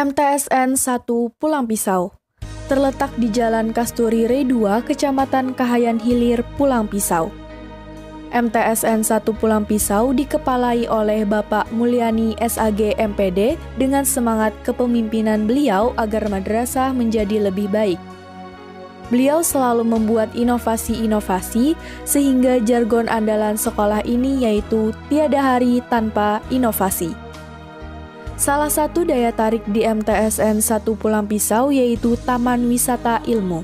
MTSN 1 Pulang Pisau terletak di Jalan Kasturi Re 2, Kecamatan Kahayan Hilir, Pulang Pisau. MTSN 1 Pulang Pisau dikepalai oleh Bapak Mulyani SAG MPD dengan semangat kepemimpinan beliau agar madrasah menjadi lebih baik. Beliau selalu membuat inovasi-inovasi sehingga jargon andalan sekolah ini yaitu tiada hari tanpa inovasi. Salah satu daya tarik di MTSN 1 Pulang Pisau yaitu Taman Wisata Ilmu.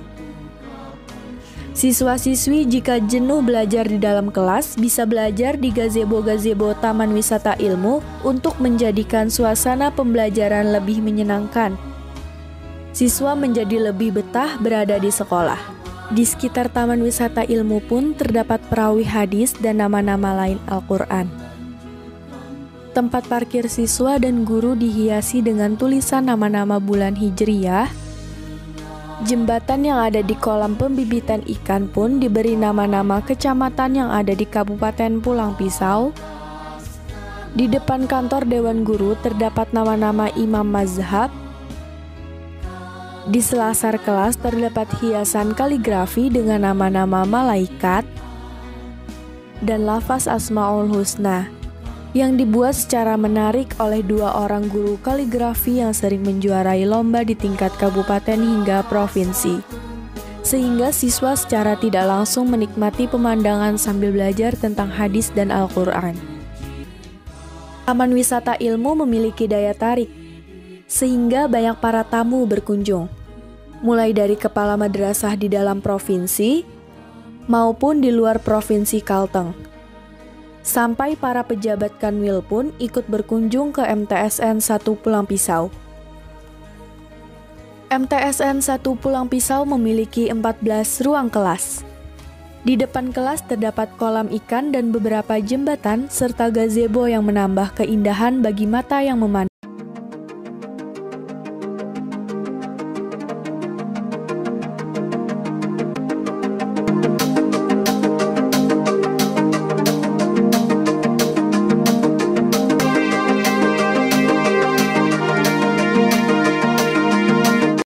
Siswa-siswi jika jenuh belajar di dalam kelas bisa belajar di gazebo-gazebo Taman Wisata Ilmu untuk menjadikan suasana pembelajaran lebih menyenangkan. Siswa menjadi lebih betah berada di sekolah. Di sekitar Taman Wisata Ilmu pun terdapat perawi hadis dan nama-nama lain Al-Quran. Tempat parkir siswa dan guru dihiasi dengan tulisan nama-nama bulan Hijriyah. Jembatan yang ada di kolam pembibitan ikan pun diberi nama-nama kecamatan yang ada di Kabupaten Pulang Pisau. Di depan kantor Dewan Guru terdapat nama-nama imam mazhab. Di selasar kelas terdapat hiasan kaligrafi dengan nama-nama malaikat dan lafaz Asmaul Husna yang dibuat secara menarik oleh dua orang guru kaligrafi yang sering menjuarai lomba di tingkat kabupaten hingga provinsi. Sehingga siswa secara tidak langsung menikmati pemandangan sambil belajar tentang hadis dan Al-Quran. Taman Wisata Ilmu memiliki daya tarik, sehingga banyak para tamu berkunjung, mulai dari kepala madrasah di dalam provinsi maupun di luar provinsi Kalteng. Sampai para pejabat Kanwil pun ikut berkunjung ke MTSN 1 Pulang Pisau. MTSN 1 Pulang Pisau memiliki 14 ruang kelas. Di depan kelas terdapat kolam ikan dan beberapa jembatan serta gazebo yang menambah keindahan bagi mata yang memandang.